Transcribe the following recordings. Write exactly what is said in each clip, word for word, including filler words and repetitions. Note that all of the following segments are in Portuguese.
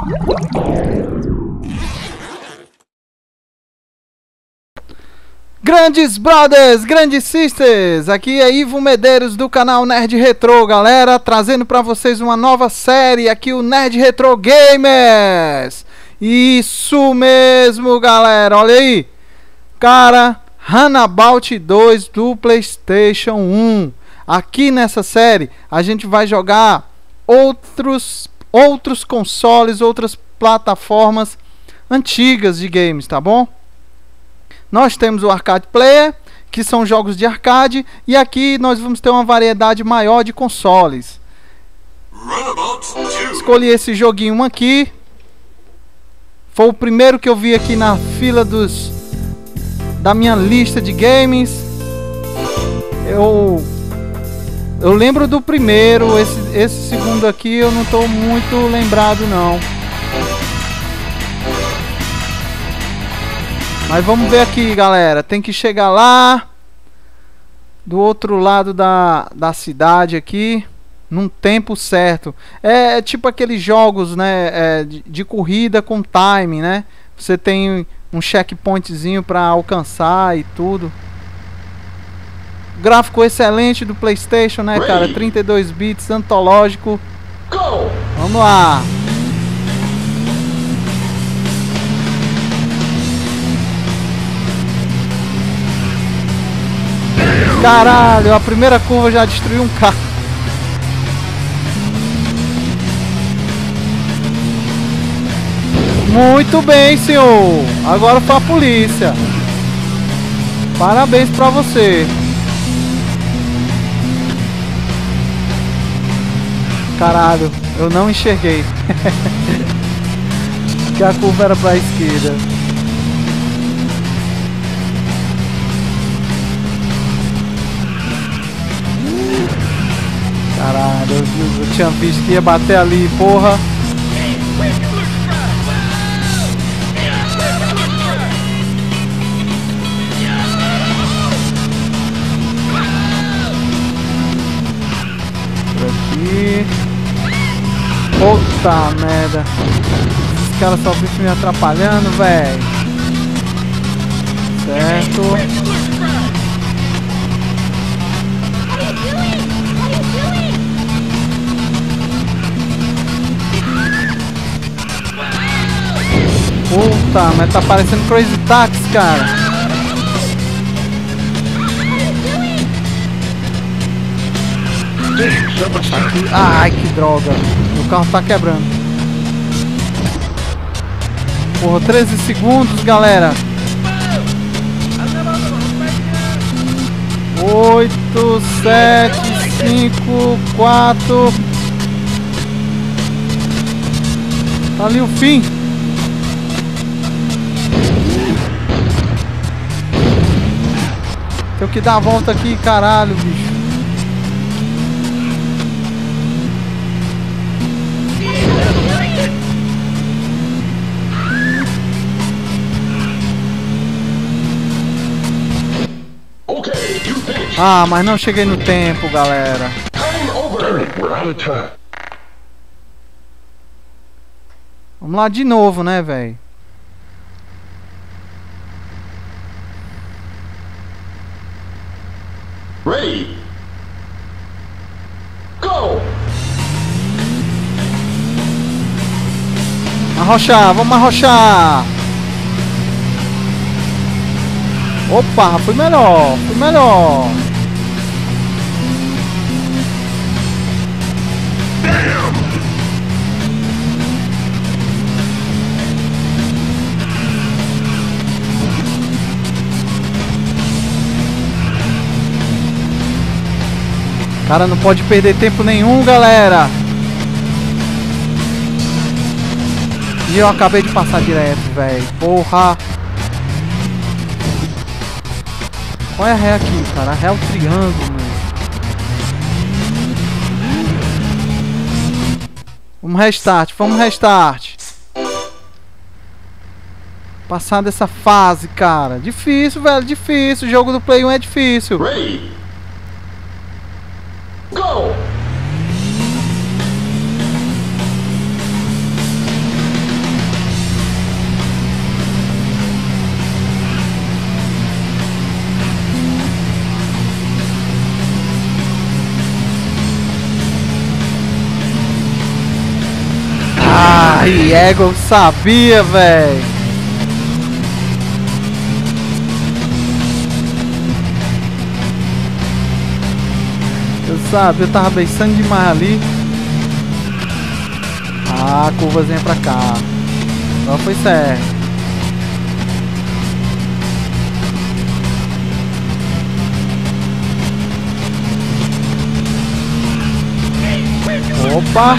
Grandes brothers, grandes sisters, aqui é Ivo Medeiros do canal Nerd Retro, galera, trazendo pra vocês uma nova série aqui, o Nerd Retro Gamers. Isso mesmo, galera, olha aí, cara, Runabout dois do PlayStation um. Aqui nessa série a gente vai jogar outros, outros consoles, outras plataformas antigas de games, tá bom? Nós temos o Arcade Player, que são jogos de arcade, e aqui nós vamos ter uma variedade maior de consoles. Escolhi esse joguinho aqui. Foi o primeiro que eu vi aqui na fila dos da minha lista de games. Eu eu lembro do primeiro, esse, esse segundo aqui eu não estou muito lembrado não. Mas vamos ver aqui, galera. Tem que chegar lá do outro lado da, da cidade aqui num tempo certo. É, é tipo aqueles jogos, né, é, de, de corrida com time, né? Você tem um checkpointzinho para alcançar e tudo. Gráfico excelente do PlayStation, né, cara? trinta e dois bits, antológico. Vamos lá. Caralho, a primeira curva já destruiu um carro. Muito bem, senhor. Agora foi a polícia. Parabéns pra você. Caralho, eu não enxerguei. Que a curva era pra esquerda. Caralho, eu, eu tinha visto que ia bater ali, porra. Por aqui. Puta merda. Esses caras só ficam me atrapalhando, velho. Certo. Puta, mas tá parecendo Crazy Taxi, cara. Aqui. Ai, que droga. O carro tá quebrando. Porra, treze segundos, galera. oito, sete, cinco, quatro. Tá ali o fim. Tenho que dar a volta aqui, caralho, bicho. Ah, mas não cheguei no tempo, galera. Vamos lá de novo, né, velho? Ready. Go. Arrochar, vamos arrochar. Opa, foi melhor, foi melhor. Cara, não pode perder tempo nenhum, galera. E eu acabei de passar direto, velho. Porra. Qual é a ré aqui, cara? A ré é o triângulo, mano. Vamos restart, vamos restart. Passar dessa fase, cara. Difícil, velho, difícil. O jogo do Play um é difícil. Ready. Go. Aí, ego, eu sabia, velho. Eu sabia, eu tava pensando demais ali. Ah, curvazinha pra cá. Agora foi certo. Opa!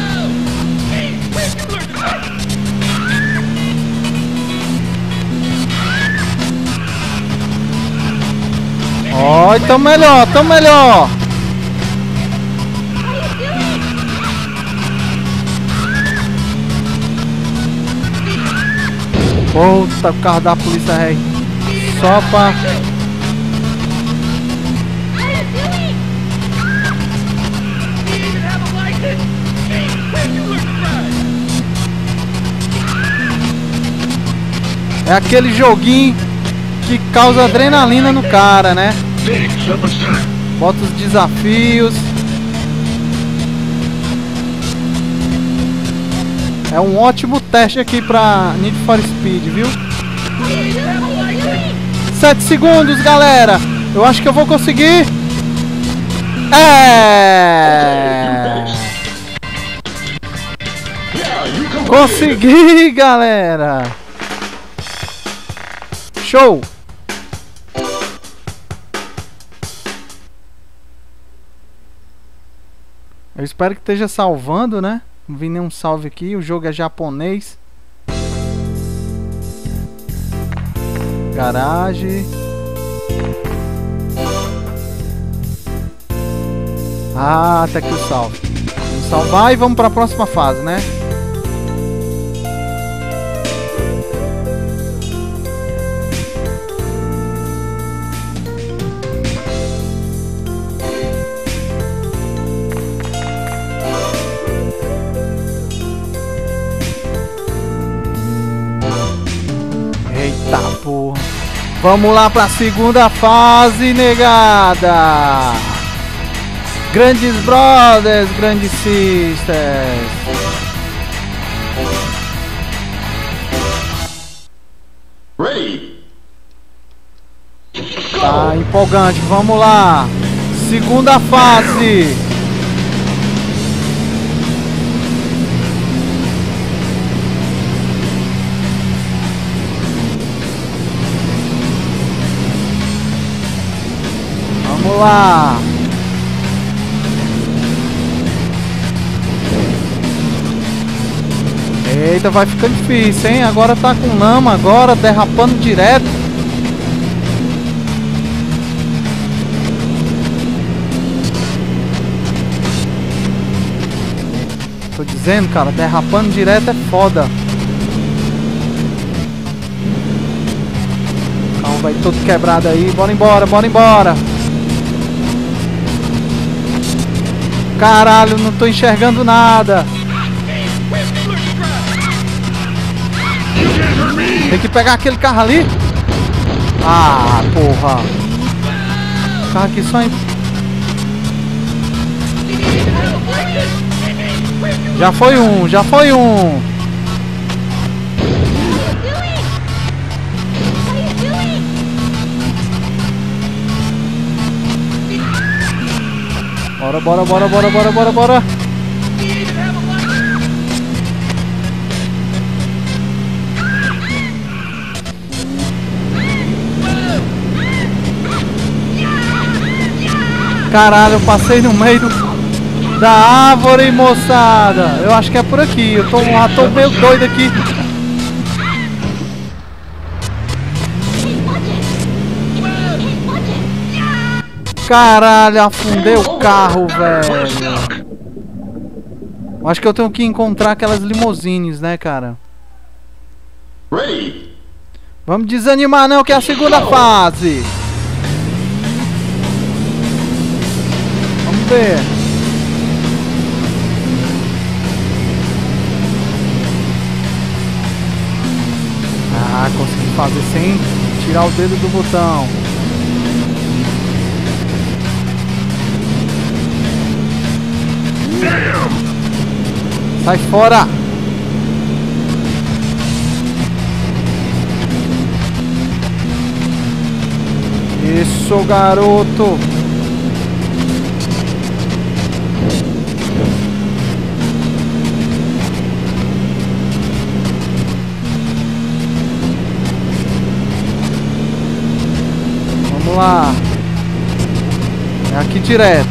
Ó, oh, tão melhor, tão melhor! Puta, o carro da polícia aí. Só pra... É aquele joguinho que causa adrenalina no cara, né? Bota os desafios. É um ótimo teste aqui pra Need for Speed, viu? Sete segundos, galera. Eu acho que eu vou conseguir. É! Consegui, galera. Show! Eu espero que esteja salvando, né? Não vi nenhum salve aqui. O jogo é japonês. Garagem. Ah, tá aqui o salve. Vamos salvar e vamos para a próxima fase, né? Porra. Vamos lá pra segunda fase, negada. Grandes brothers, grandes sisters. Ready. Tá empolgante, vamos lá. Segunda fase. Vamos lá. Eita, vai ficando difícil, hein? Agora tá com lama, agora derrapando direto. Tô dizendo, cara, derrapando direto é foda. O carro vai todo quebrado aí. Bora embora, bora embora. Caralho, não tô enxergando nada. Tem que pegar aquele carro ali. Ah, porra. O carro aqui só... Em... Já foi um, já foi um. Bora, bora, bora, bora, bora, bora, bora. Caralho, eu passei no meio do, da árvore, moçada. Eu acho que é por aqui. Eu tô, já tô meio doido aqui. Caralho, afundei o carro, velho. Acho que eu tenho que encontrar aquelas limousines, né, cara? Vamos desanimar não, que é a segunda fase. Vamos ver. Ah, consegui fazer sem tirar o dedo do botão. Sai fora! Isso, garoto. Vamos lá. É aqui direto.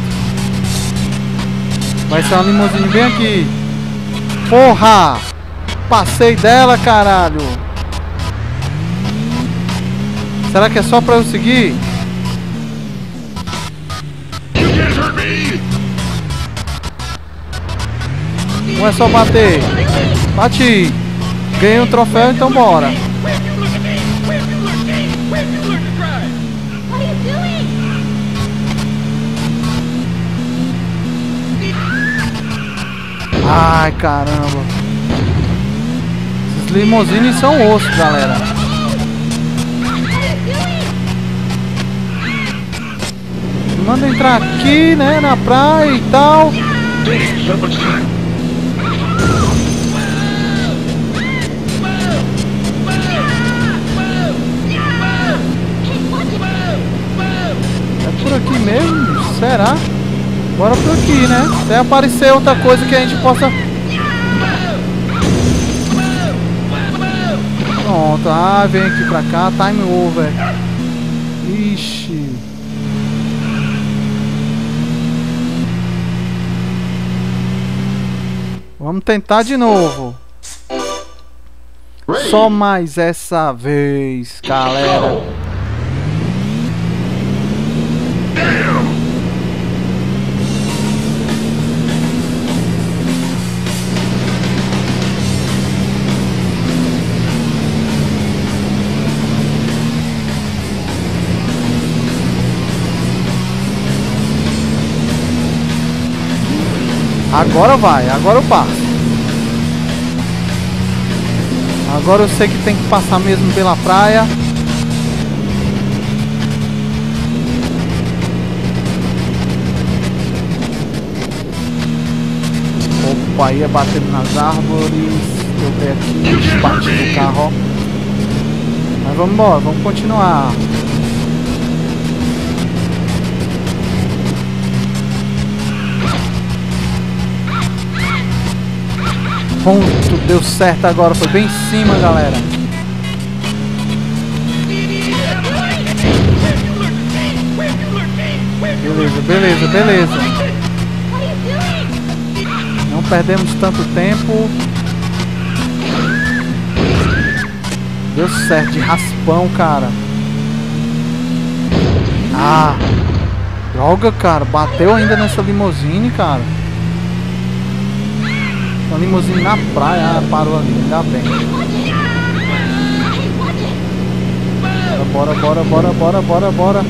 Vai ser uma limusine bem aqui. Porra! Passei dela, caralho. Será que é só pra eu seguir? Não é só bater. Bati. Ganhei um troféu, então bora. Ai, caramba. Esses limousines são osso, galera. Manda entrar aqui, né, na praia e tal. É por aqui mesmo? Será? Bora por aqui, né? Até aparecer outra coisa que a gente possa... Pronto. Ah, vem aqui pra cá. Time over. Ixi. Vamos tentar de novo. Só mais essa vez, galera. Agora vai, agora eu passo. Agora eu sei que tem que passar mesmo pela praia. Opa, ia batendo nas árvores. Eu ver aqui, bati no carro, ó. Mas vamos embora, vamos continuar. Ponto, deu certo agora, foi bem em cima, galera. Beleza, beleza, beleza. Não perdemos tanto tempo. Deu certo, de raspão, cara. Ah, droga, cara, bateu ainda nessa limusine, cara. Uma limusine na praia, ah, parou ali, ainda bem. Bora, bora, bora, bora, bora, bora.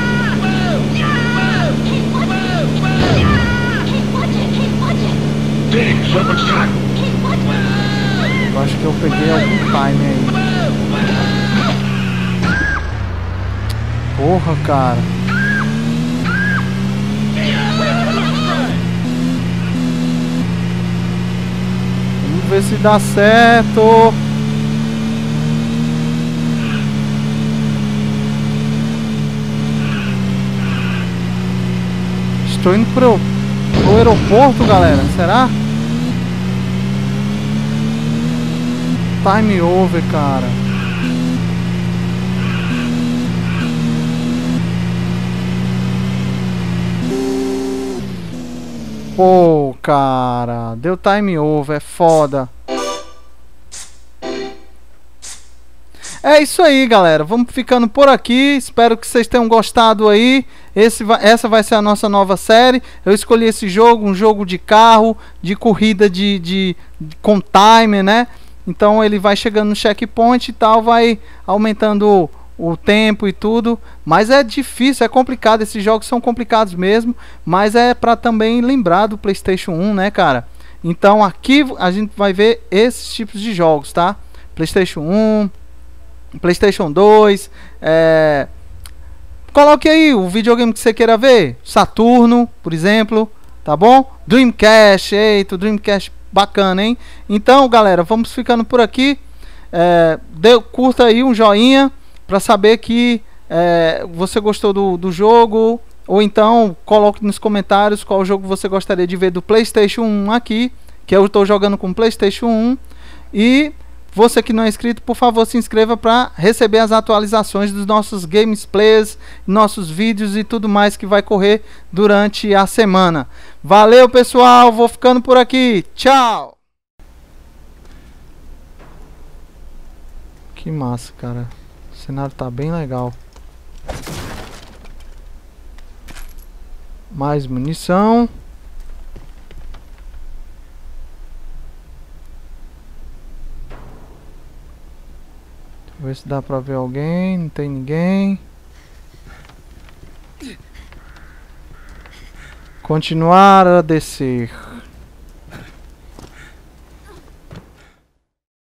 Eu acho que eu peguei algum time aí. Porra, cara. Ver se dá certo. Estou indo pro, pro aeroporto, galera. Será? Time over, cara. Pô, cara, deu time over, é foda. É isso aí, galera, vamos ficando por aqui. Espero que vocês tenham gostado aí. Esse vai, essa vai ser a nossa nova série. Eu escolhi esse jogo, um jogo de carro, de corrida de, de, de com timer, né? Então ele vai chegando no checkpoint e tal, vai aumentando o tempo e tudo, mas é difícil, é complicado, esses jogos são complicados mesmo, mas é para também lembrar do PlayStation um, né, cara? Então aqui a gente vai ver esses tipos de jogos, tá? PlayStation um, PlayStation dois, é... coloque aí o videogame que você queira ver, Saturno, por exemplo, tá bom? Dreamcast, eita, Dreamcast bacana, hein? Então, galera, vamos ficando por aqui. É... Dê, curta aí um joinha para saber que é, você gostou do, do jogo, ou então coloque nos comentários qual jogo você gostaria de ver do PlayStation um aqui, que eu estou jogando com PlayStation um. E você que não é inscrito, por favor, se inscreva para receber as atualizações dos nossos gameplays, nossos vídeos e tudo mais que vai correr durante a semana. Valeu, pessoal, vou ficando por aqui. Tchau! Que massa, cara. O cenário tá bem legal. Mais munição. Deixa eu ver se dá pra ver alguém. Não tem ninguém. Continuar a descer.